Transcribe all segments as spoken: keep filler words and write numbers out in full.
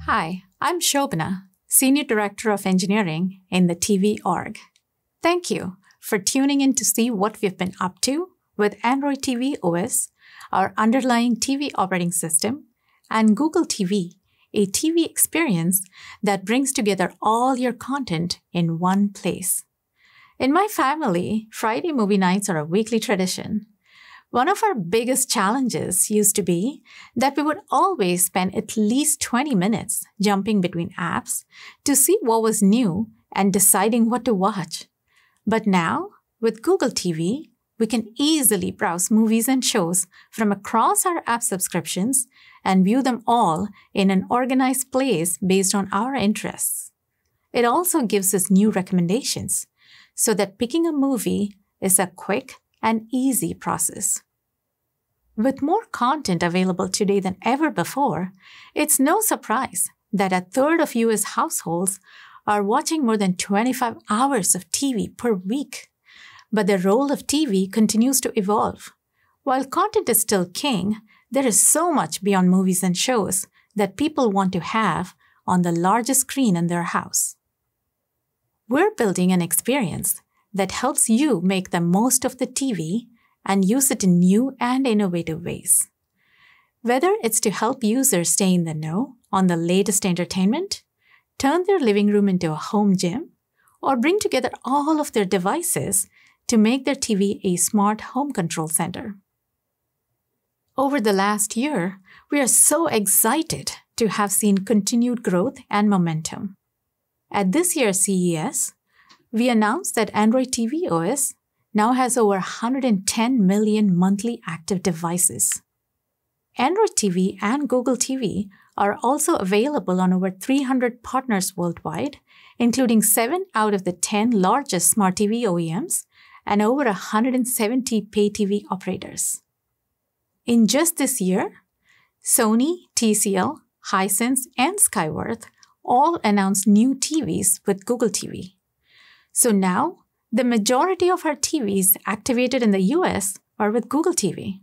Hi, I'm Shobana, Senior Director of Engineering in the T V org. Thank you for tuning in to see what we've been up to with Android T V O S, our underlying T V operating system, and Google T V, a T V experience that brings together all your content in one place. In my family, Friday movie nights are a weekly tradition. One of our biggest challenges used to be that we would always spend at least twenty minutes jumping between apps to see what was new and deciding what to watch. But now, with Google T V, we can easily browse movies and shows from across our app subscriptions and view them all in an organized place based on our interests. It also gives us new recommendations so that picking a movie is a quick and easy process. With more content available today than ever before, it's no surprise that a third of U S households are watching more than twenty-five hours of T V per week. But the role of T V continues to evolve. While content is still king, there is so much beyond movies and shows that people want to have on the largest screen in their house. We're building an experience that helps you make the most of the T V and use it in new and innovative ways. Whether it's to help users stay in the know on the latest entertainment, turn their living room into a home gym, or bring together all of their devices to make their T V a smart home control center. Over the last year, we are so excited to have seen continued growth and momentum. At this year's C E S, we announced that Android T V O S now has over one hundred ten million monthly active devices. Android T V and Google T V are also available on over three hundred partners worldwide, including seven out of the ten largest smart T V O E Ms and over one hundred seventy pay T V operators. In just this year, Sony, T C L, Hisense, and Skyworth all announced new T Vs with Google T V. So now, the majority of our T Vs activated in the U S are with Google T V.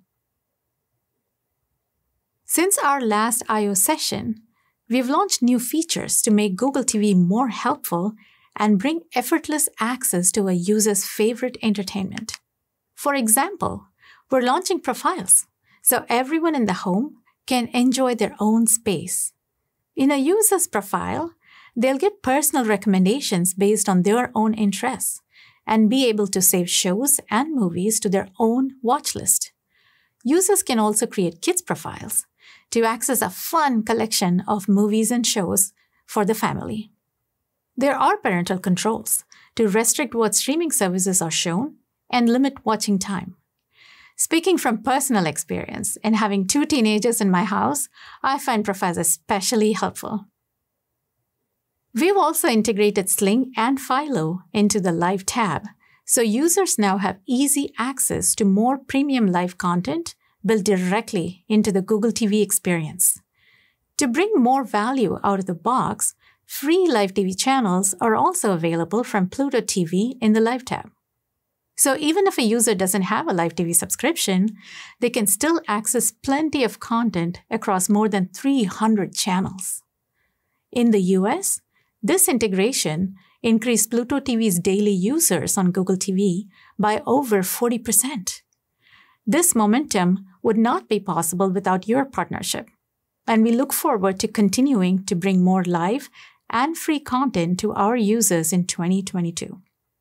Since our last I O session, we've launched new features to make Google T V more helpful and bring effortless access to a user's favorite entertainment. For example, we're launching profiles, so everyone in the home can enjoy their own space. In a user's profile, they'll get personal recommendations based on their own interests and be able to save shows and movies to their own watch list. Users can also create kids' profiles to access a fun collection of movies and shows for the family. There are parental controls to restrict what streaming services are shown and limit watching time. Speaking from personal experience and having two teenagers in my house, I find profiles especially helpful. We've also integrated Sling and Philo into the Live tab, so users now have easy access to more premium live content built directly into the Google T V experience. To bring more value out of the box, free live T V channels are also available from Pluto T V in the Live tab. So even if a user doesn't have a live T V subscription, they can still access plenty of content across more than three hundred channels. In the U S, this integration increased Pluto T V's daily users on Google T V by over forty percent. This momentum would not be possible without your partnership, and we look forward to continuing to bring more live and free content to our users in twenty twenty-two.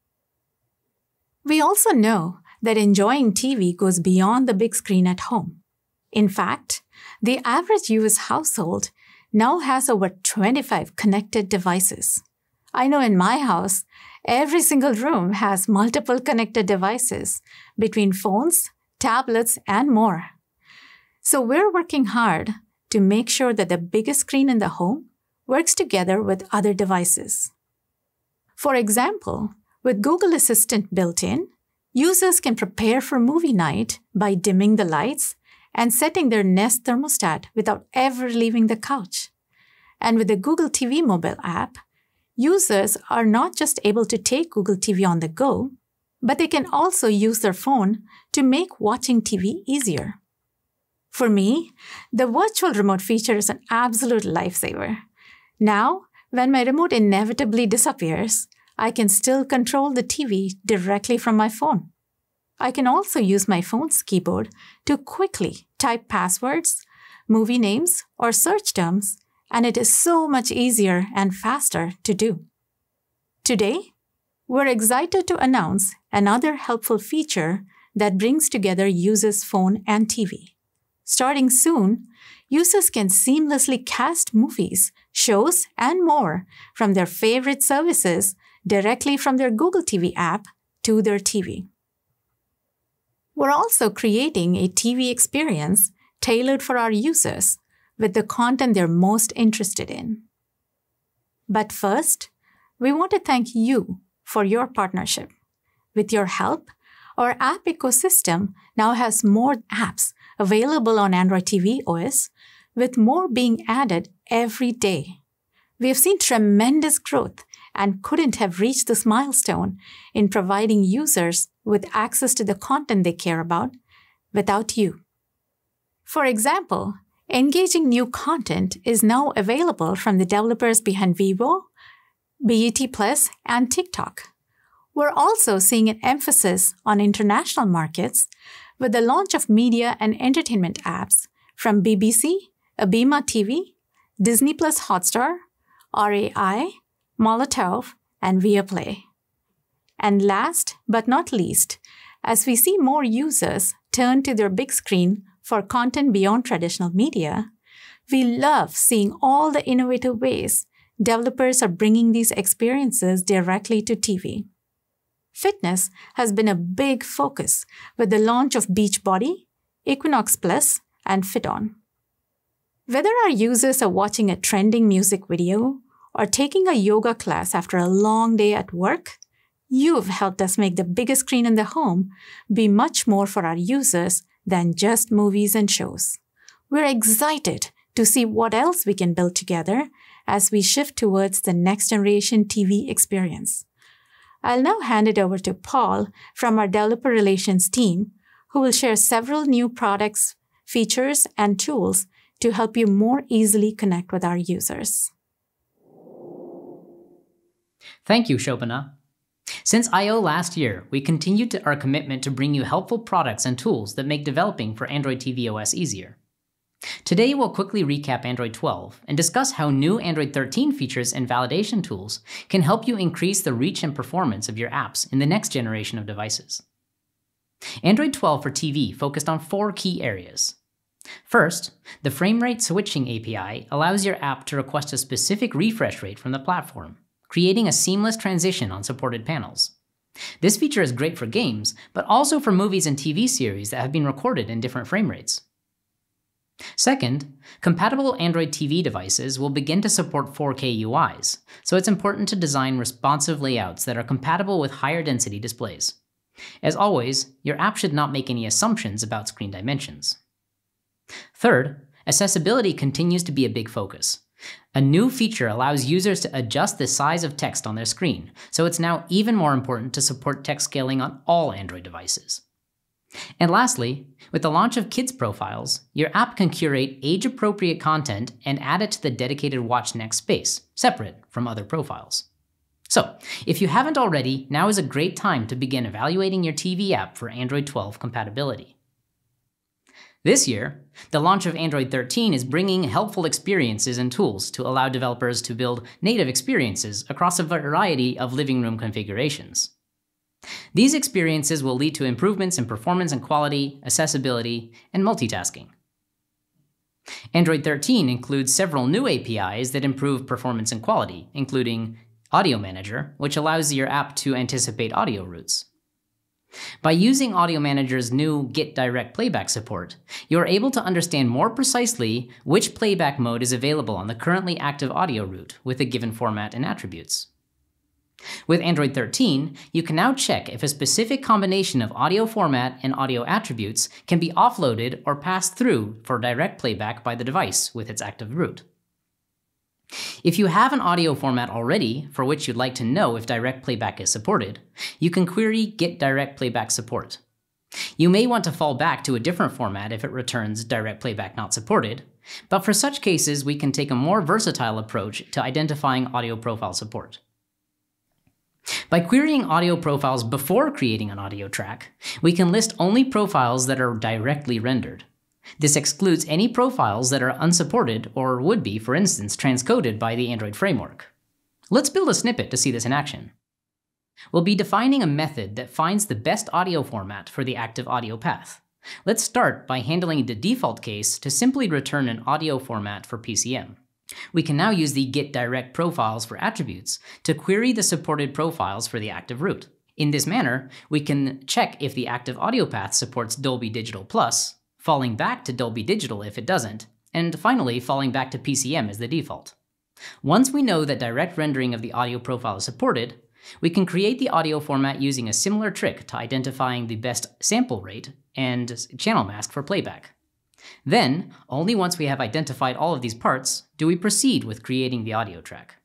We also know that enjoying T V goes beyond the big screen at home. In fact, the average U S household now has over twenty-five connected devices. I know in my house, every single room has multiple connected devices between phones, tablets, and more. So we're working hard to make sure that the biggest screen in the home works together with other devices. For example, with Google Assistant built in, users can prepare for movie night by dimming the lights and setting their Nest thermostat without ever leaving the couch. And with the Google T V mobile app, users are not just able to take Google T V on the go, but they can also use their phone to make watching T V easier. For me, the virtual remote feature is an absolute lifesaver. Now, when my remote inevitably disappears, I can still control the T V directly from my phone. I can also use my phone's keyboard to quickly type passwords, movie names, or search terms, and it is so much easier and faster to do. Today, we're excited to announce another helpful feature that brings together users' phone and T V. Starting soon, users can seamlessly cast movies, shows, and more from their favorite services directly from their Google T V app to their T V. We're also creating a T V experience tailored for our users with the content they're most interested in. But first, we want to thank you for your partnership. With your help, our app ecosystem now has more apps available on Android T V O S, with more being added every day. We have seen tremendous growth and couldn't have reached this milestone in providing users with access to the content they care about without you. For example, engaging new content is now available from the developers behind Vivo, B E T Plus, and TikTok. We're also seeing an emphasis on international markets with the launch of media and entertainment apps from B B C, Abema T V, Disney Plus Hotstar, R A I, Molotov, and Viaplay. And last but not least, as we see more users turn to their big screen for content beyond traditional media, we love seeing all the innovative ways developers are bringing these experiences directly to T V. Fitness has been a big focus with the launch of Beachbody, Equinox Plus, and FitOn. Whether our users are watching a trending music video or taking a yoga class after a long day at work, you've helped us make the biggest screen in the home be much more for our users than just movies and shows. We're excited to see what else we can build together as we shift towards the next generation T V experience. I'll now hand it over to Paul from our developer relations team, who will share several new products, features, and tools to help you more easily connect with our users. Thank you, Shobana. Since I O last year, we continued to our commitment to bring you helpful products and tools that make developing for Android T V O S easier. Today, we'll quickly recap Android twelve and discuss how new Android thirteen features and validation tools can help you increase the reach and performance of your apps in the next generation of devices. Android twelve for T V focused on four key areas. First, the Framerate switching A P I allows your app to request a specific refresh rate from the platform, creating a seamless transition on supported panels. This feature is great for games, but also for movies and T V series that have been recorded in different frame rates. Second, compatible Android T V devices will begin to support four K U Is, so it's important to design responsive layouts that are compatible with higher density displays. As always, your app should not make any assumptions about screen dimensions. Third, accessibility continues to be a big focus. A new feature allows users to adjust the size of text on their screen, so it's now even more important to support text scaling on all Android devices. And lastly, with the launch of Kids Profiles, your app can curate age-appropriate content and add it to the dedicated Watch Next space, separate from other profiles. So, if you haven't already, now is a great time to begin evaluating your T V app for Android twelve compatibility. This year, the launch of Android thirteen is bringing helpful experiences and tools to allow developers to build native experiences across a variety of living room configurations. These experiences will lead to improvements in performance and quality, accessibility, and multitasking. Android thirteen includes several new A P Is that improve performance and quality, including Audio Manager, which allows your app to anticipate audio routes. By using Audio Manager's new Get Direct Playback support, you are able to understand more precisely which playback mode is available on the currently active audio route with a given format and attributes. With Android thirteen, you can now check if a specific combination of audio format and audio attributes can be offloaded or passed through for direct playback by the device with its active route. If you have an audio format already for which you'd like to know if direct playback is supported, you can query Get Direct Playback Support. You may want to fall back to a different format if it returns direct playback not supported, but for such cases we can take a more versatile approach to identifying audio profile support. By querying audio profiles before creating an audio track, we can list only profiles that are directly rendered. This excludes any profiles that are unsupported or would be, for instance, transcoded by the Android framework. Let's build a snippet to see this in action. We'll be defining a method that finds the best audio format for the active audio path. Let's start by handling the default case to simply return an audio format for P C M. We can now use the getDirectProfiles for attributes to query the supported profiles for the active route. In this manner, we can check if the active audio path supports Dolby Digital Plus, falling back to Dolby Digital if it doesn't, and finally falling back to P C M as the default. Once we know that direct rendering of the audio profile is supported, we can create the audio format using a similar trick to identifying the best sample rate and channel mask for playback. Then, only once we have identified all of these parts, do we proceed with creating the audio track.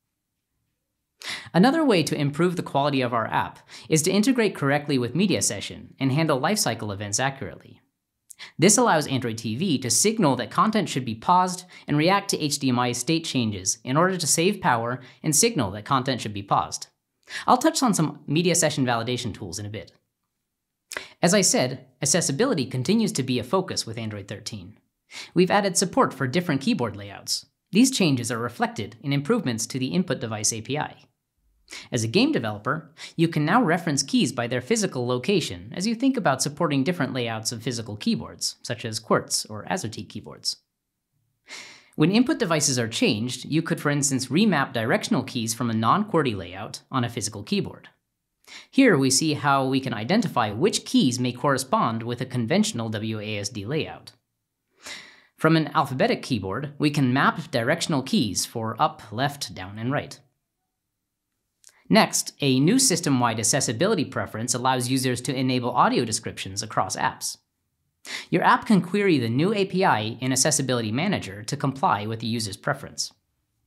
Another way to improve the quality of our app is to integrate correctly with Media Session and handle lifecycle events accurately. This allows Android T V to signal that content should be paused and react to H D M I state changes in order to save power and signal that content should be paused. I'll touch on some Media Session validation tools in a bit. As I said, accessibility continues to be a focus with Android thirteen. We've added support for different keyboard layouts. These changes are reflected in improvements to the input device A P I. As a game developer, you can now reference keys by their physical location as you think about supporting different layouts of physical keyboards, such as Quartz or AZERTY keyboards. When input devices are changed, you could, for instance, remap directional keys from a non-QWERTY layout on a physical keyboard. Here we see how we can identify which keys may correspond with a conventional W A S D layout. From an alphabetic keyboard, we can map directional keys for up, left, down, and right. Next, a new system-wide accessibility preference allows users to enable audio descriptions across apps. Your app can query the new A P I in Accessibility Manager to comply with the user's preference.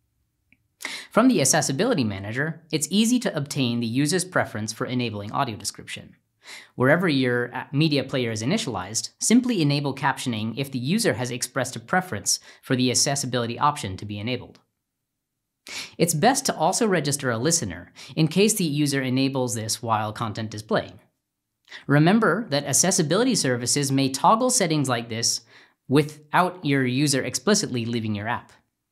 From the Accessibility Manager, it's easy to obtain the user's preference for enabling audio description. Wherever your media player is initialized, simply enable captioning if the user has expressed a preference for the accessibility option to be enabled. It's best to also register a listener in case the user enables this while content is playing. Remember that accessibility services may toggle settings like this without your user explicitly leaving your app.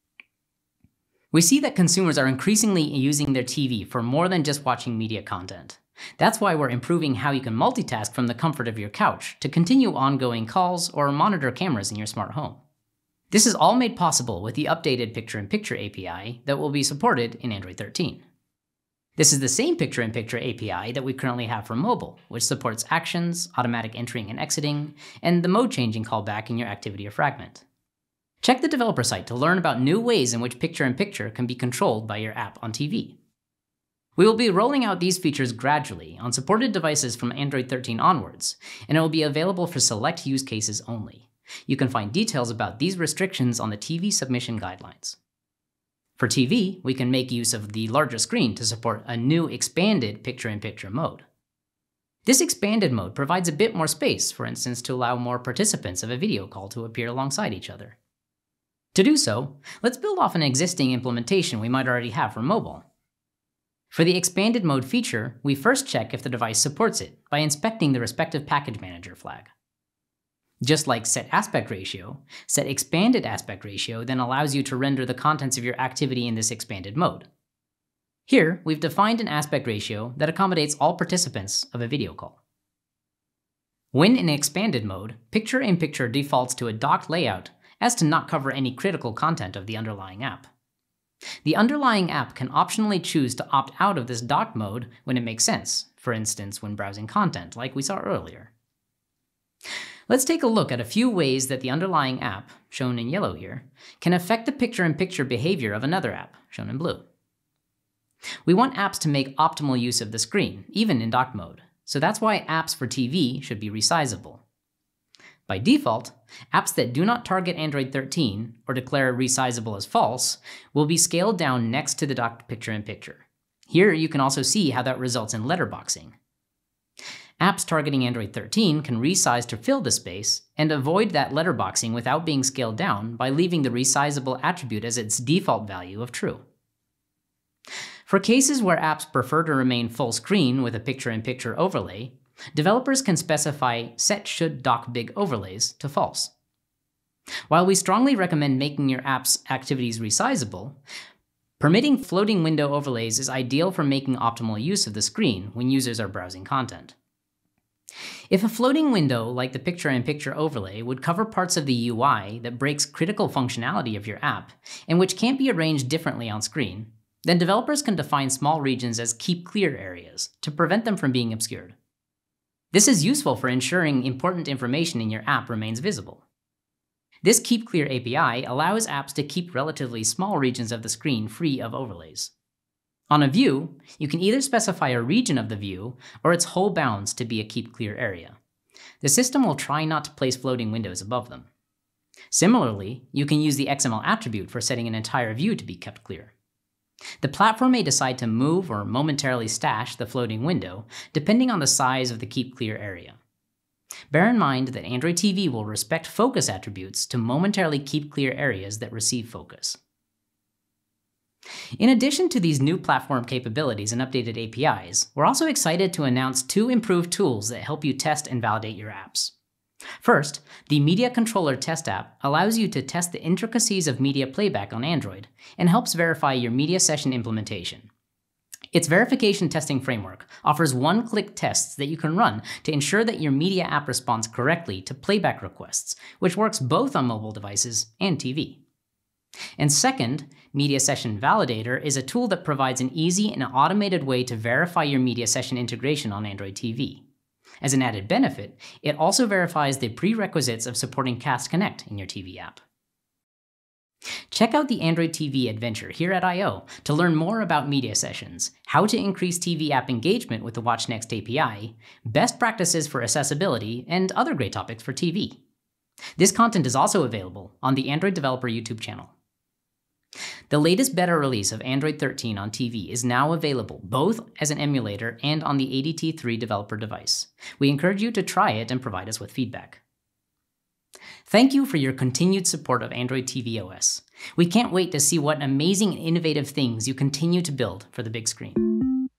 We see that consumers are increasingly using their T V for more than just watching media content. That's why we're improving how you can multitask from the comfort of your couch to continue ongoing calls or monitor cameras in your smart home. This is all made possible with the updated Picture-in-Picture A P I that will be supported in Android thirteen. This is the same Picture-in-Picture A P I that we currently have for mobile, which supports actions, automatic entering and exiting, and the mode changing callback in your activity or fragment. Check the developer site to learn about new ways in which Picture-in-Picture can be controlled by your app on T V. We will be rolling out these features gradually on supported devices from Android thirteen onwards, and it will be available for select use cases only. You can find details about these restrictions on the T V submission guidelines. For T V, we can make use of the larger screen to support a new expanded Picture-in-Picture mode. This expanded mode provides a bit more space, for instance, to allow more participants of a video call to appear alongside each other. To do so, let's build off an existing implementation we might already have for mobile. For the expanded mode feature, we first check if the device supports it by inspecting the respective package manager flag. Just like set aspect ratio, set expanded aspect ratio then allows you to render the contents of your activity in this expanded mode. Here, we've defined an aspect ratio that accommodates all participants of a video call. When in expanded mode, Picture-in-Picture defaults to a docked layout as to not cover any critical content of the underlying app. The underlying app can optionally choose to opt out of this docked mode when it makes sense, for instance when browsing content, like we saw earlier. Let's take a look at a few ways that the underlying app, shown in yellow here, can affect the Picture-in-Picture behavior of another app, shown in blue. We want apps to make optimal use of the screen, even in docked mode, so that's why apps for T V should be resizable. By default, apps that do not target Android thirteen or declare resizable as false will be scaled down next to the docked Picture-in-Picture. Here you can also see how that results in letterboxing. Apps targeting Android thirteen can resize to fill the space and avoid that letterboxing without being scaled down by leaving the resizable attribute as its default value of true. For cases where apps prefer to remain full screen with a picture-in-picture overlay, developers can specify set should dock big overlays to false. While we strongly recommend making your app's activities resizable, permitting floating window overlays is ideal for making optimal use of the screen when users are browsing content. If a floating window like the picture-in-picture overlay would cover parts of the U I that breaks critical functionality of your app and which can't be arranged differently on screen, then developers can define small regions as keep clear areas to prevent them from being obscured. This is useful for ensuring important information in your app remains visible. This Keep Clear A P I allows apps to keep relatively small regions of the screen free of overlays. On a view, you can either specify a region of the view or its whole bounds to be a Keep Clear area. The system will try not to place floating windows above them. Similarly, you can use the X M L attribute for setting an entire view to be kept clear. The platform may decide to move or momentarily stash the floating window, depending on the size of the Keep Clear area. Bear in mind that Android T V will respect focus attributes to momentarily keep clear areas that receive focus. In addition to these new platform capabilities and updated A P Is, we're also excited to announce two improved tools that help you test and validate your apps. First, the Media Controller Test app allows you to test the intricacies of media playback on Android and helps verify your media session implementation. Its verification testing framework offers one-click tests that you can run to ensure that your media app responds correctly to playback requests, which works both on mobile devices and T V. And second, Media Session Validator is a tool that provides an easy and automated way to verify your media session integration on Android T V. As an added benefit, it also verifies the prerequisites of supporting Cast Connect in your T V app. Check out the Android T V adventure here at I O to learn more about media sessions, how to increase T V app engagement with the Watch Next A P I, best practices for accessibility, and other great topics for T V. This content is also available on the Android Developer YouTube channel. The latest beta release of Android thirteen on T V is now available both as an emulator and on the A D T three developer device. We encourage you to try it and provide us with feedback. Thank you for your continued support of Android T V O S. We can't wait to see what amazing and innovative things you continue to build for the big screen.